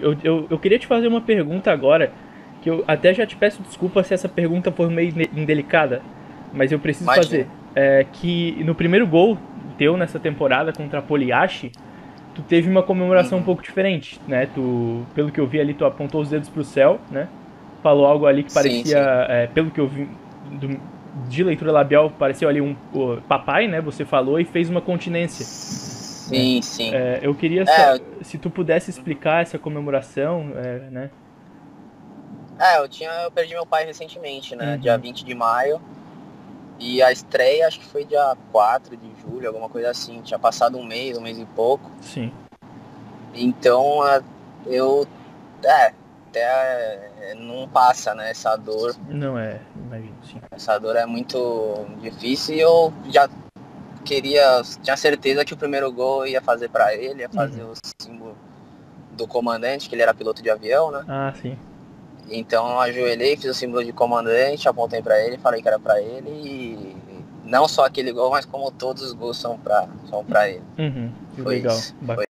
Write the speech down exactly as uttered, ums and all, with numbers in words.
Eu, eu, eu queria te fazer uma pergunta agora, que eu até já te peço desculpa se essa pergunta for meio indelicada, mas eu preciso fazer. Imagina. É que no primeiro gol teu nessa temporada contra a Poliache, tu teve uma comemoração um Uhum. pouco diferente, né? Tu, pelo que eu vi ali, tu apontou os dedos pro céu, né? Falou algo ali que Sim, parecia, sim. é, pelo que eu vi do, de leitura labial, pareceu ali um o, papai, né? Você falou e fez uma continência, né? Sim, sim. É, eu queria É, eu, se tu pudesse uhum. explicar essa comemoração, é, né? É, eu tinha, eu perdi meu pai recentemente, né? Dia Uhum. vinte de maio. E a estreia acho que foi dia quatro de julho, alguma coisa assim. Tinha passado um mês, um mês e pouco. Sim. Então eu. É, até é, não passa, né? Essa dor. Não é, imagino, sim. Essa dor é muito difícil e eu já queria. Tinha certeza que o primeiro gol eu ia fazer pra ele, ia fazer Uhum. o símbolo do comandante, que ele era piloto de avião, né? Ah, sim. Então eu ajoelhei, fiz o símbolo de comandante, apontei pra ele, falei que era pra ele e não só aquele gol, mas como todos os gols são pra, são pra ele. Uhum. Foi Legal. isso. Bacana. Foi